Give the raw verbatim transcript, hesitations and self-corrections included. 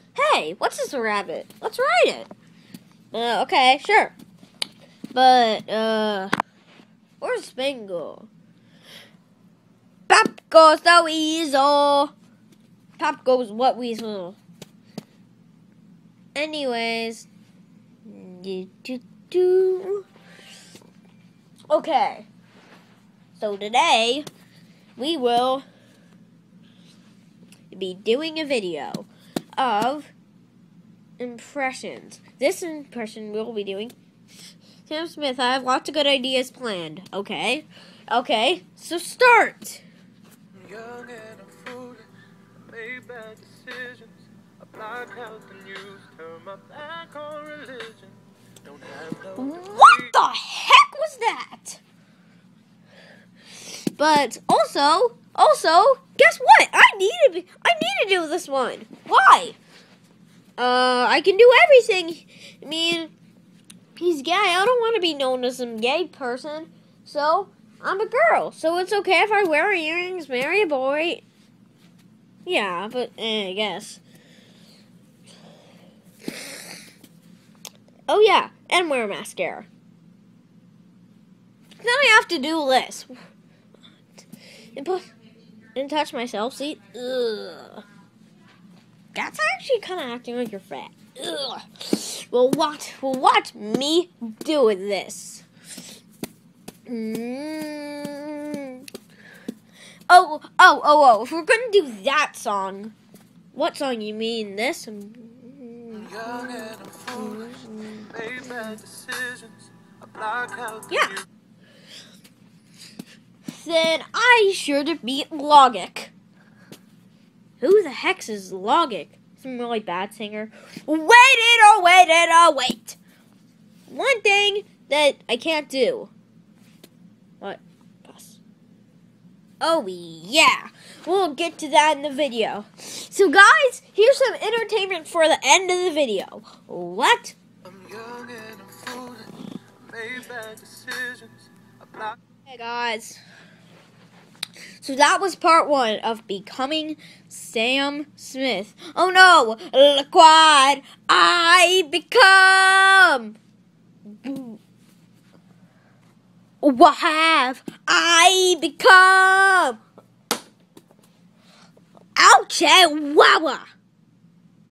Hey, what's this rabbit? Let's ride it. Uh, okay, sure. But, uh, where's Bingo? Pop goes the weasel. Pop goes what weasel? Anyways. Do, do, do. Okay. So today, we will be doing a video of impressions. This impression we'll be doing Sam Smith. I have lots of good ideas planned. Okay? Okay, so start! I'm young and I'm foolish, I made bad decisions. I block out the news, turn my back on religion. Don't have no What the heck was that? But also, also, guess what? I need to be, I need to do this one. Why? Uh, I can do everything. I mean, he's gay. I don't want to be known as some gay person. So, I'm a girl. So it's okay if I wear earrings, marry a boy. Yeah, but eh, I guess. Oh yeah, and wear mascara. Then I have to do this. And, put, and touch myself. See? Ugh. That's actually kind of acting like you're fat. Ugh. Well, watch, well, watch me do this. Mm. Oh, oh, oh, oh! If we're gonna do that song, what song you mean? This? I'm young and I'm foolish, made bad decisions. I block out the Yeah. news. Then I should be Logic. Who the heck is Logic? Some really bad singer. Wait it, oh wait it, oh wait. One thing that I can't do. What? Pass. Oh yeah. We'll get to that in the video. So guys, here's some entertainment for the end of the video. What? I'm young and I'm foolish, made bad decisions. I block. Hey guys. So that was part one of becoming Sam Smith. Oh no! Look what I become! What have I become? Ouch! Wawa!